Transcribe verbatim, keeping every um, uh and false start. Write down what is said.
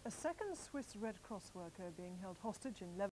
A second Swiss Red Cross worker being held hostage in Lebanon